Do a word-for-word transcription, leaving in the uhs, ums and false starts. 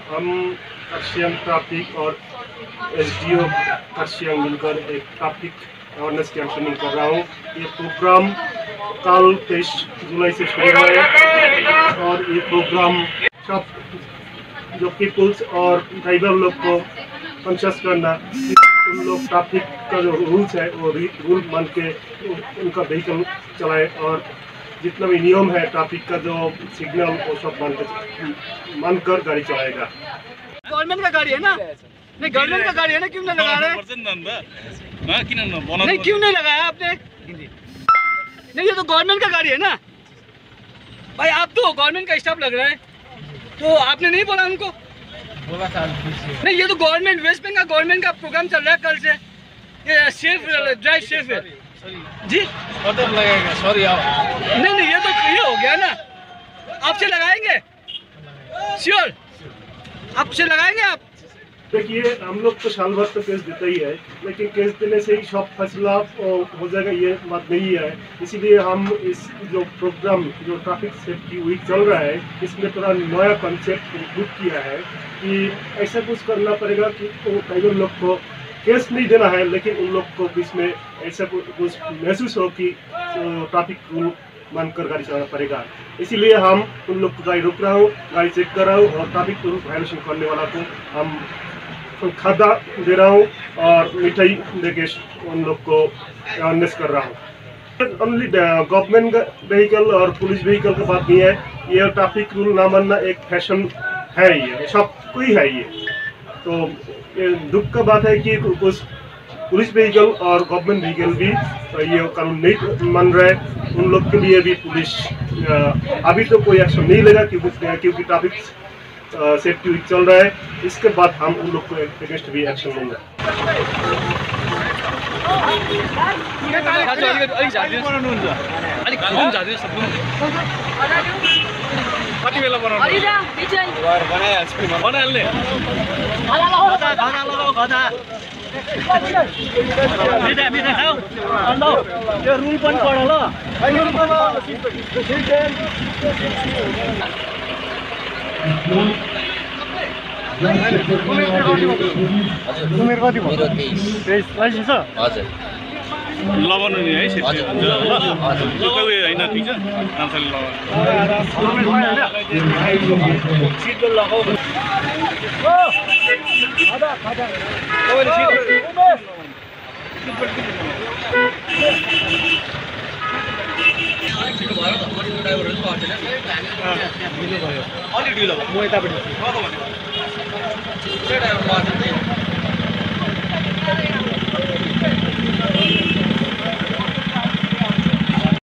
हम खरसियांग ट्रैफिक और एसडीओ खरसियांग मिलकर एक ट्रैफिक अवेयरनेस कैंपेनिंग कर रहा हूँ। ये प्रोग्राम कल तेईस जुलाई से शुरू हुआ है और ये प्रोग्राम सब जो पीपुल्स और ट्राइबल लोग को कॉन्शियस करना कि उन लोग ट्रैफिक का जो रूल्स है वो रूल मान के उनका व्हीकल चलाए और जितना भी नियम है ट्रैफिक का जो सिग्नल वो सब मान कर मानकर गाड़ी चलाएगा। गवर्नमेंट का गाड़ी है ना? नहीं, गवर्नमेंट का गाड़ी है ना, क्यों नहीं लगा रहे? नहीं, क्यों नहीं लगाया आपने? नहीं, ये तो गवर्नमेंट का गाड़ी है ना भाई। आप तो गवर्नमेंट का स्टाफ लग रहा है, तो आपने नहीं बोला उनको? बोला था। नहीं, ये तो गवर्नमेंट वेस्ट बंगाल गवर्नमेंट का प्रोग्राम चल रहा है कल से। ये सेफ ड्राइव सेफ है जी। ऑर्डर लगेगा। सॉरी आप नहीं नहीं ये तो ये हो गया ना। आपसे लगाएंगे, श्योर आपसे लगाएंगे आप। देखिए, हम लोग तो साल भर तो केस देता ही है, लेकिन केस देने से ही सब फैसला हो जाएगा ये बात नहीं है। इसीलिए हम इस जो प्रोग्राम जो ट्रैफिक सेफ्टी वीक चल रहा है इसमें थोड़ा नया कॉन्सेप्ट इंक्लूड किया है कि ऐसा कुछ करना पड़ेगा कि तो ट्राइबल लोग को केस नहीं देना है, लेकिन उन लोग को इसमें ऐसा कुछ महसूस हो कि ट्रैफिक रूल मानकर गाड़ी चलाना पड़ेगा। इसीलिए हम उन लोग को गाड़ी रोक रहा हूँ, गाड़ी चेक कर रहा हूँ और ट्रैफिक रूल वायलेशन करने वाला को हम खादा दे रहा हूँ और मिठाई देके उन लोग को अवेयरनेस कर रहा हूँ। ओनली गवर्नमेंट व्हीकल और पुलिस व्हीकल की बात नहीं है, ये ट्रैफिक रूल ना मानना एक फैशन है, ये सबको ही है। ये तो ये दुख का बात है कि कुछ पुलिस व्हीकल और गवर्नमेंट व्हीकल भी ये कानून नहीं मान रहे। उन लोग के लिए भी पुलिस अभी तो कोई एक्शन नहीं लेगा क्योंकि क्योंकि ट्रैफिक सेफ्टी वीक चल रहा है। इसके बाद हम उन लोग को अगेंस्ट भी एक्शन लेंगे। रूल पनि पढ ल। उमेर कति भयो? मेरो तेइस। तेइस लाइसेन्स छ? हजुर। लगाउनु नि है सेफ्टी हुन्छ ल। हजुर। त्यो उयो हैन, ठीक छ, मान्छेले लगाउनु। सिट बेल्ट लगाऊ। ओ आधा आधा ओले सिट बेल्ट। छिटो भयो त अनि ड्राइभरहरु पनि अटेन नि। ढिलो भयो। अलि ढिलो भयो। म यतापट्टि। कता भन्नु? ड्राइभर